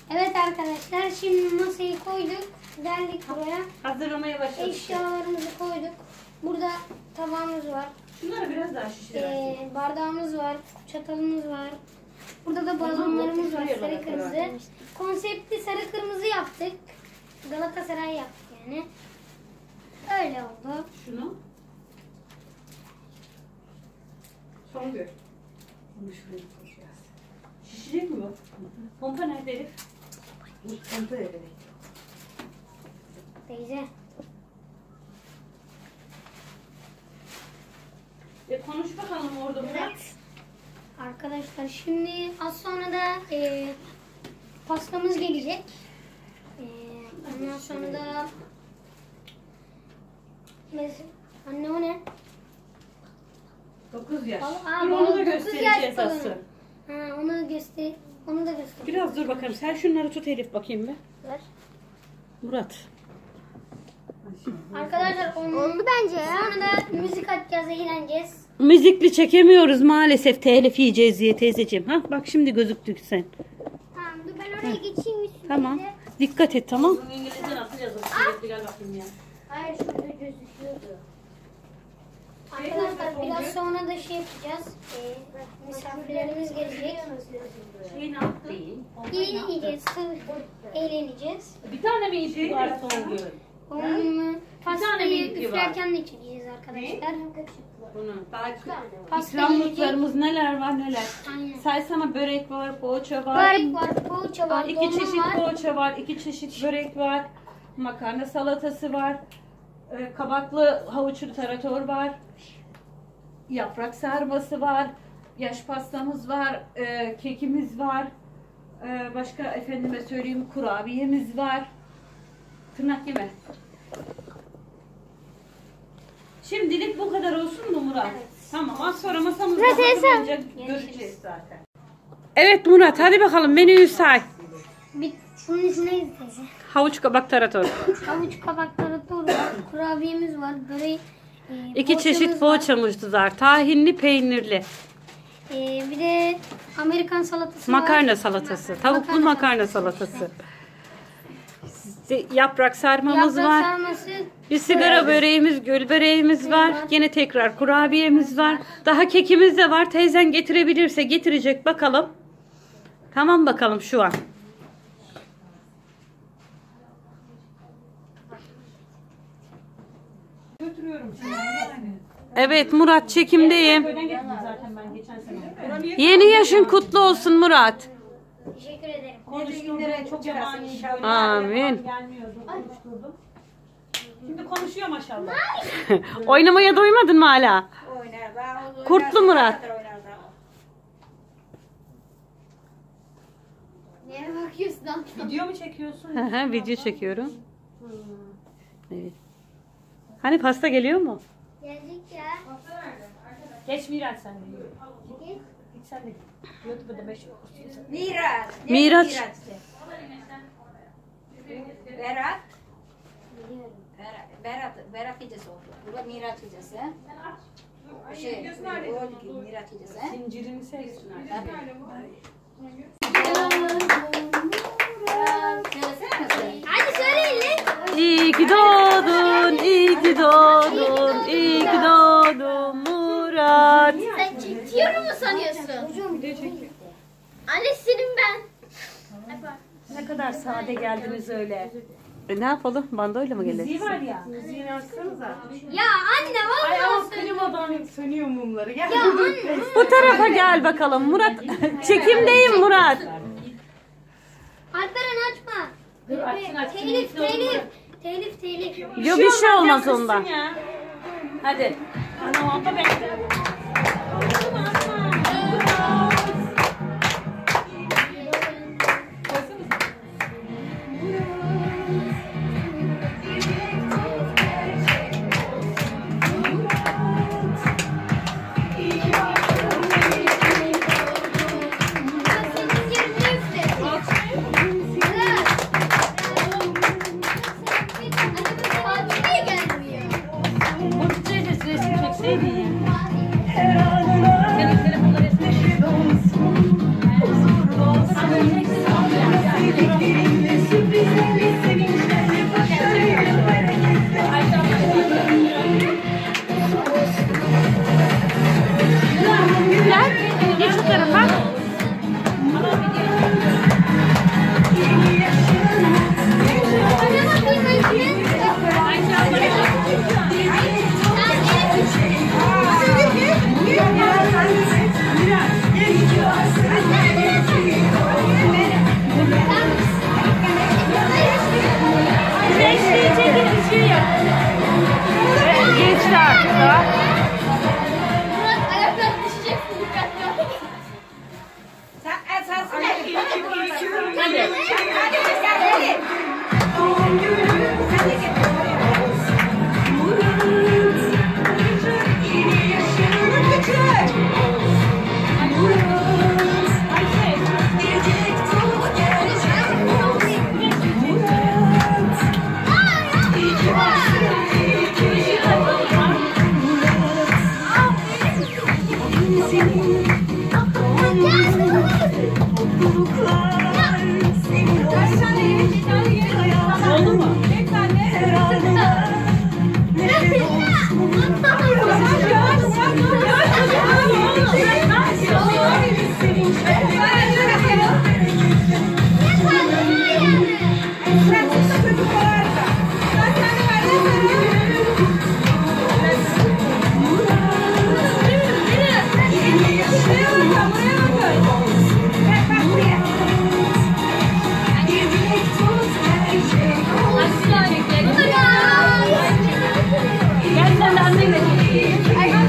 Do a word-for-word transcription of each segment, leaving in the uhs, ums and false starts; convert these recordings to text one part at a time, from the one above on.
Evet arkadaşlar, şimdi masayı koyduk. Geldik buraya. Hazırlamaya başladık. Eşyalarımızı koyduk. Burada tabağımız var. Şunları biraz daha şişirelim. Ee, bardağımız var. Çatalımız var. Burada da balonlarımız var. Sarı kırmızı. Konseptli sarı kırmızı yaptık. Galatasaray yaptık yani. Öyle oldu. Şunu. Son gör. Bunu şuraya koyacağız. Şişecek mi bu? Pompa nerede Elif? Pompa nerede? Teyze. E konuş bakalım orada Murat. Evet. Arkadaşlar şimdi az sonra da e, pastamız gelecek. E, ondan sonra da mes- anne o ne? dokuz yaş. Aa, Dur onu da dokuz göstereceğiz yaş balonu. asıl. Ha, onu göster. Onu da göster. Biraz dur bakalım. Sen şunları tut Elif bakayım bir. Ver. Murat. Arkadaşlar oldu bence ya. Sonra da müzik açacağız, eğleneceğiz. Müzikli çekemiyoruz maalesef, telif yiyeceğiz diye teyzeciğim. Ha bak şimdi gözüktük sen. Tamam dur ben oraya geçeyim üstüne. Tamam. Dikkat et, tamam. İngilizce nasıl yazılır? Gel bakayım ya. Hayır şurada gözüküyordu. Arkadaşlar biraz sonra da şey yapacağız. Ee, misafirlerimiz gelecek. Şey ne yaptın? İyi yiyeceğiz, eğleneceğiz. Bir tane mi işi var Songül? Onu tane pastayı bilgi var. üflerken de çekeceğiz arkadaşlar. Bunu. Pasta İkramlıklarımız neler var neler. Aynen. Saysana, börek var, poğaça var. Börek var, poğaça var, iki dolma çeşit var. poğaça var, iki çeşit börek var. Makarna salatası var. e, Kabaklı havuçlu tarator var. Yaprak sarması var. Yaş pastamız var. e, Kekimiz var. e, Başka efendime söyleyeyim kurabiyemiz var. Tırnak yeme. Şimdilik bu kadar olsun mu Murat? Evet. Tamam, az sonra masamızda Murat, hazırlanınca Görüşürüz. göreceğiz zaten. Evet Murat, hadi bakalım menüyü say. Bir, bunun ismi neydi teyze? Havuç kabak tarator. Havuç kabakları var, kurabiyemiz var, börek, e, İki poğaçamız çeşit var. poğaçamız var. Tahinli, peynirli. E, bir de Amerikan salatası var. Makarna salatası. Tavuklu makarna salatası. Yaprak sarmamız Yaprak var. sarması. Bir sigara böreğimiz, gül böreğimiz var. Yine tekrar kurabiyemiz var. Daha kekimiz de var. Teyzen getirebilirse getirecek, bakalım. Tamam bakalım şu an. Götürüyorum Evet Murat, çekimdeyim. zaten ben geçen sene. Yeni yaşın kutlu olsun Murat. Teşekkür ederim. Konuşturdu, çok cemani böyle. Amin. Gelmiyordu, konuşturdum. Şimdi konuşuyor maşallah. Oynamaya doymadın mı hala? Oynar daha uzun. Kurtlu Murat. Neye bakıyorsun lan? Video mu çekiyorsun? Hı hı, video çekiyorum. Evet. Hani pasta geliyor mu? Gelecek ya. Geç Miraç sen de. Git sen de. YouTube'da beş Miraç. Ne Miraç. Miraç'tı? Berat. Berat. Berat. Berat gecesi oldu. Burada Miraç gecesi. Şey, o gün Miraç gecesi. zincirini sevsin. Hadi söyleyin lan. İyi ki doğdun, iyi ki doğdun, iyi ki doğdun Murat. Sen çekiyorum mu sanıyorsun? Annesinin ben. Ne kadar sade geldiniz öyle. E ne yapalım? Bandoyla mı gelelim? Müziği var ya. Müziğini açsanıza. Ya anne Ay vallahi ama klimadan sönüyor mumları. Gel. Ya anne. Bu tarafa gel bakalım Murat. Çekimdeyim Murat. Alperen açma. Dur, açsın, açsın. Telif telif. Telif telif. Yok bir şey olmaz ondan. Ya. Hadi. Ana abla bekle. Mutlu resim çekseydin ya. Oldu mu? Gel sen de annenle gel.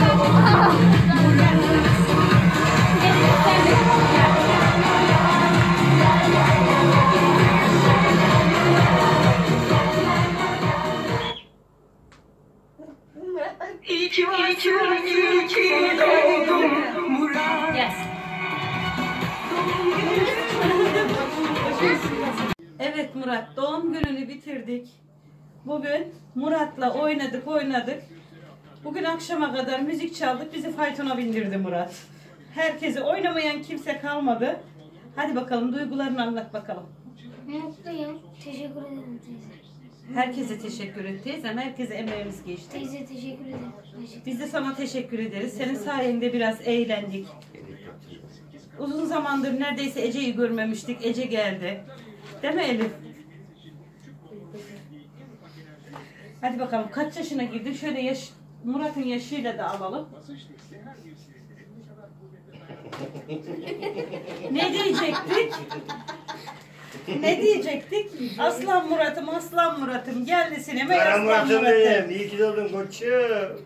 Evet Murat, doğum gününü bitirdik. Bugün Murat'la oynadık oynadık. Bugün akşama kadar müzik çaldık, bizi faytona bindirdi Murat. Herkesi oynamayan kimse kalmadı. Hadi bakalım duygularını anlat bakalım. Mutluyum. Teşekkür ederim teyze. Herkese teşekkür et teyzem, herkese emeğimiz geçti. Teyze teşekkür ederim. Teşekkür- Biz de sana teşekkür ederiz. Senin sayende biraz eğlendik. Uzun zamandır neredeyse Ece'yi görmemiştik. Ece geldi. Değil mi Elif? Hadi bakalım kaç yaşına girdin? Şöyle yaş, Murat'ın yaşıyla da alalım. Ne diyecektik? Ne diyecektik? Aslan Murat'ım, aslan Murat'ım. Geldi sinemaya Kara aslan Murat'ım Murat'ım. benim. İyi ki doğdun koçum.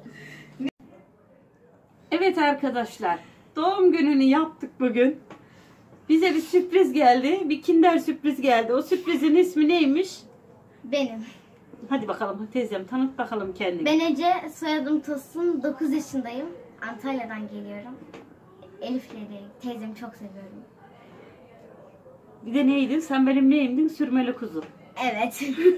Evet arkadaşlar, doğum gününü yaptık bugün. Bize bir sürpriz geldi, bir kinder sürpriz geldi. O sürprizin ismi neymiş? Benim. Hadi bakalım teyzem, tanıt bakalım kendini. Ben Ece, soyadım Tosun, dokuz yaşındayım. Antalya'dan geliyorum. Elif'leri, teyzemi çok seviyorum. Bir de neydin? Sen benim neyimdin? Sürmeli kuzu. Evet.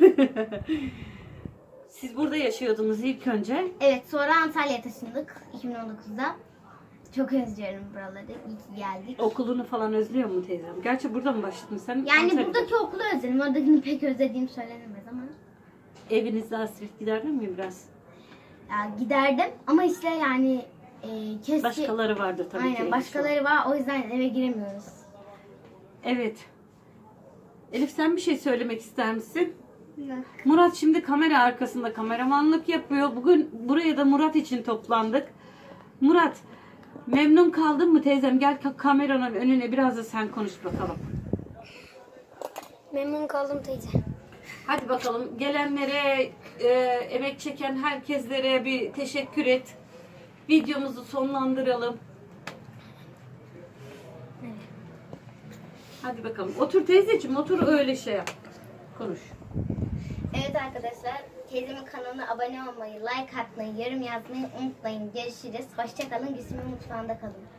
Siz burada yaşıyordunuz ilk önce. Evet, sonra Antalya'ya taşındık iki bin on dokuzda. Çok özlüyorum buraları. İyi ki geldik. Okulunu falan özlüyor mu teyzem? Gerçi burada mı başladın sen? Yani Antalya'da. buradaki okulu özledim. Oradakini pek özlediğim söylenemez ama. Evinizde hasret giderdin mi biraz? Ya giderdim ama işte yani e, keşke... Başkaları vardır tabii ki. Aynen, Elif. başkaları var. O yüzden eve giremiyoruz. Evet. Elif sen bir şey söylemek ister misin? Murat şimdi kamera arkasında kameramanlık yapıyor. Bugün buraya da Murat için toplandık. Murat, memnun kaldın mı teyzem? Gel kameranın önüne biraz da sen konuş bakalım. Memnun kaldım teyze. Hadi bakalım gelenlere, e, emek çeken herkeslere bir teşekkür et. Videomuzu sonlandıralım. Hadi bakalım. Otur teyzeciğim, otur öyle şey yap. Konuş. Evet arkadaşlar, teyzemin kanalına abone olmayı, like atmayı, yorum yazmayı unutmayın. Görüşürüz. Hoşça kalın. Gülsüm'ün mutfağında kalın.